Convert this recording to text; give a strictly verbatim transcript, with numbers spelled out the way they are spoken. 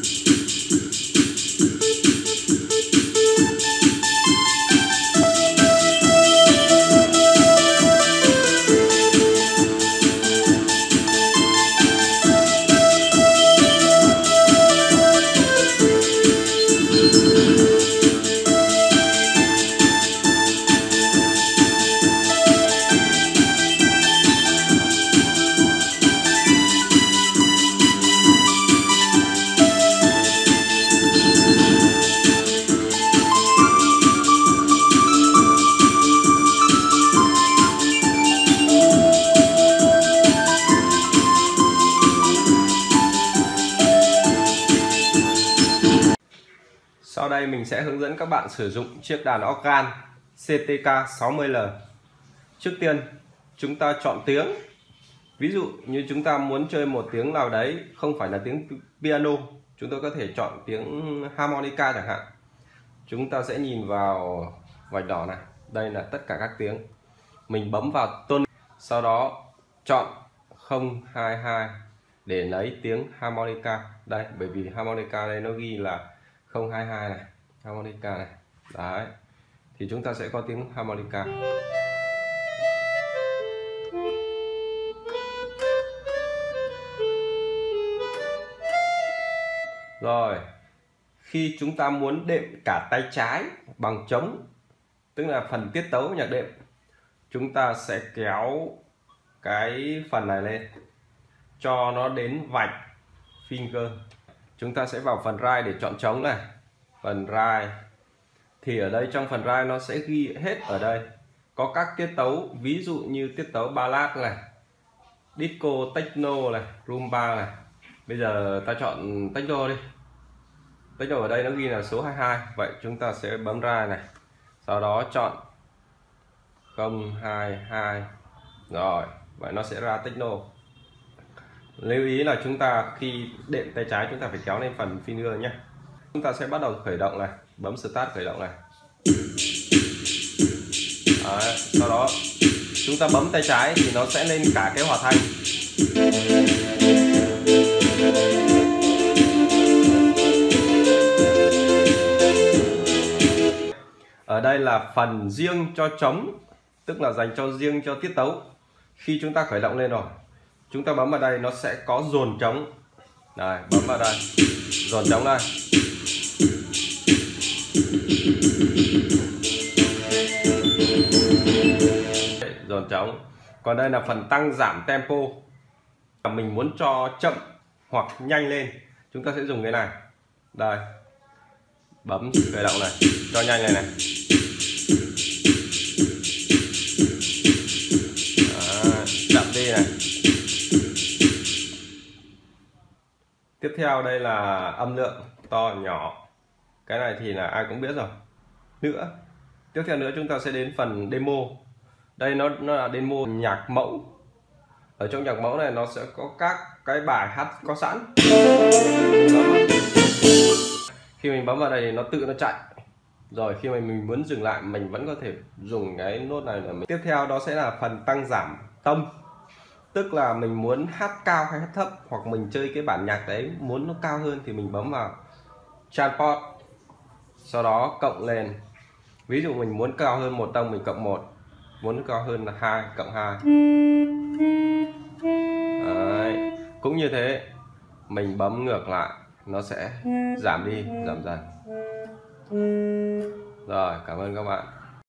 Sau đây mình sẽ hướng dẫn các bạn sử dụng chiếc đàn organ C T K sáu mươi L. Trước tiên chúng ta chọn tiếng. Ví dụ như chúng ta muốn chơi một tiếng nào đấy không phải là tiếng piano, chúng ta có thể chọn tiếng harmonica chẳng hạn. Chúng ta sẽ nhìn vào vạch đỏ này, đây là tất cả các tiếng. Mình bấm vào tone, sau đó chọn không hai hai để lấy tiếng harmonica. Đây, bởi vì harmonica đây nó ghi là không hai hai này, harmonica này. Đấy. Thì chúng ta sẽ có tiếng harmonica. Rồi, khi chúng ta muốn đệm cả tay trái bằng trống, tức là phần tiết tấu nhạc đệm, chúng ta sẽ kéo cái phần này lên cho nó đến vạch finger. Chúng ta sẽ vào phần rai để chọn trống này. Phần rai thì ở đây trong phần rai nó sẽ ghi hết ở đây có các tiết tấu, ví dụ như tiết tấu ballad này, disco, techno này, rumba này. Bây giờ ta chọn techno đi. Techno ở đây nó ghi là số hai mươi hai, vậy chúng ta sẽ bấm rai này, sau đó chọn không hai hai. Rồi, vậy nó sẽ ra techno. Lưu ý là chúng ta khi đệm tay trái chúng ta phải kéo lên phần finger nhé. Chúng ta sẽ bắt đầu khởi động này, bấm start khởi động này. Đấy, sau đó chúng ta bấm tay trái thì nó sẽ lên cả cái hòa thanh. Ở đây là phần riêng cho trống, tức là dành cho riêng cho tiết tấu. Khi chúng ta khởi động lên rồi, chúng ta bấm vào đây nó sẽ có dồn trống. Đây, bấm vào đây, dồn trống đây. Dồn trống. Còn đây là phần tăng giảm tempo. Mình muốn cho chậm hoặc nhanh lên, chúng ta sẽ dùng cái này. Đây, bấm khởi động này, cho nhanh này này. Đó, chậm đi này. Tiếp theo đây là âm lượng to nhỏ. Cái này thì là ai cũng biết rồi. Nữa, tiếp theo nữa chúng ta sẽ đến phần demo. Đây nó nó là demo nhạc mẫu. Ở trong nhạc mẫu này nó sẽ có các cái bài hát có sẵn. Khi mình bấm vào đây nó tự nó chạy. Rồi khi mà mình muốn dừng lại mình vẫn có thể dùng cái nốt này là mình. Tiếp theo đó sẽ là phần tăng giảm tông. Tức là mình muốn hát cao hay hát thấp, hoặc mình chơi cái bản nhạc đấy muốn nó cao hơn thì mình bấm vào transport, sau đó cộng lên. Ví dụ mình muốn cao hơn một tông mình cộng một, muốn cao hơn là hai cộng hai. Đấy. Cũng như thế mình bấm ngược lại nó sẽ giảm đi, giảm dần. Rồi, cảm ơn các bạn.